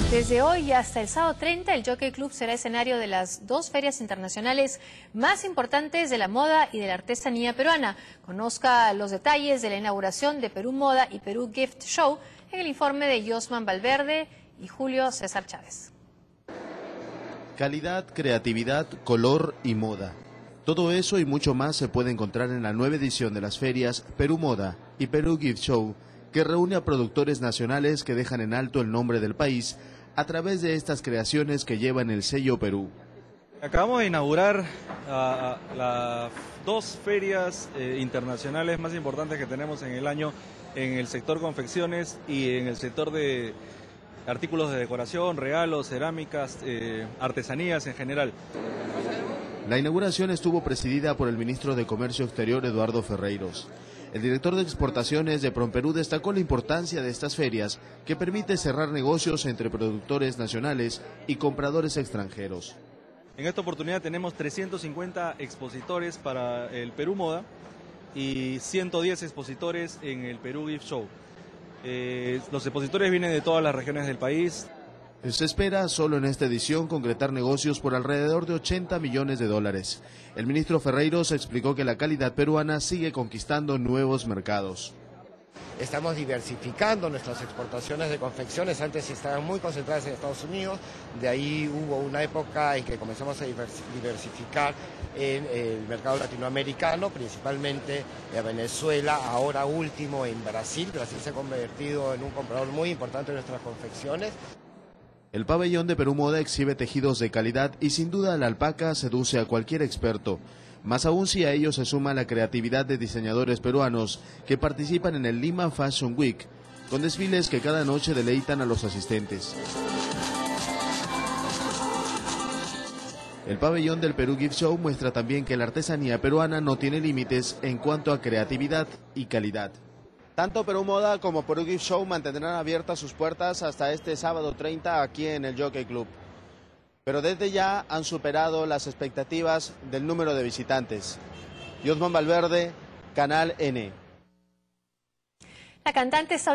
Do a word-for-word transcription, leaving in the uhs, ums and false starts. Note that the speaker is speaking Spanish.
Desde hoy y hasta el sábado treinta, el Jockey Club será escenario de las dos ferias internacionales más importantes de la moda y de la artesanía peruana. Conozca los detalles de la inauguración de Perú Moda y Perú Gift Show en el informe de Yosman Valverde y Julio César Chávez. Calidad, creatividad, color y moda. Todo eso y mucho más se puede encontrar en la nueva edición de las ferias Perú Moda y Perú Gift Show, que reúne a productores nacionales que dejan en alto el nombre del país a través de estas creaciones que llevan el sello Perú. Acabamos de inaugurar uh, las dos ferias eh, internacionales más importantes que tenemos en el año en el sector confecciones y en el sector de artículos de decoración, regalos, cerámicas, eh, artesanías en general. La inauguración estuvo presidida por el ministro de Comercio Exterior, Eduardo Ferreiros. El director de exportaciones de Promperú destacó la importancia de estas ferias que permite cerrar negocios entre productores nacionales y compradores extranjeros. En esta oportunidad tenemos trescientos cincuenta expositores para el Perú Moda y ciento diez expositores en el Perú Gift Show. Eh, los expositores vienen de todas las regiones del país. Se espera solo en esta edición concretar negocios por alrededor de ochenta millones de dólares. El ministro Ferreiros explicó que la calidad peruana sigue conquistando nuevos mercados. Estamos diversificando nuestras exportaciones de confecciones, antes estaban muy concentradas en Estados Unidos, de ahí hubo una época en que comenzamos a diversificar en el mercado latinoamericano, principalmente en Venezuela, ahora último en Brasil. Brasil se ha convertido en un comprador muy importante de nuestras confecciones. El pabellón de Perú Moda exhibe tejidos de calidad y sin duda la alpaca seduce a cualquier experto, más aún si a ello se suma la creatividad de diseñadores peruanos que participan en el Lima Fashion Week, con desfiles que cada noche deleitan a los asistentes. El pabellón del Perú Gift Show muestra también que la artesanía peruana no tiene límites en cuanto a creatividad y calidad. Tanto Perú Moda como Perú Gift Show mantendrán abiertas sus puertas hasta este sábado treinta aquí en el Jockey Club. Pero desde ya han superado las expectativas del número de visitantes. Yosman Valverde, Canal N. La cantante